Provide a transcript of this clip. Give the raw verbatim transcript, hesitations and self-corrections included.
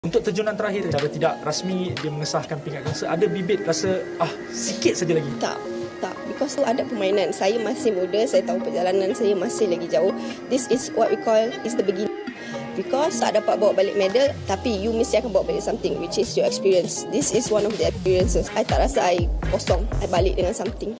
Untuk terjunan terakhir, cara tidak rasmi dia mengesahkan pingat gangsa, ada bibit rasa ah sikit saja lagi? Tak, tak. Because ada permainan. Saya masih muda, saya tahu perjalanan saya masih lagi jauh. This is what we call is the beginning. Because tak dapat bawa balik medal, tapi you mesti akan bawa balik something, which is your experience. This is one of the experiences. I tak rasa I kosong, I balik dengan something.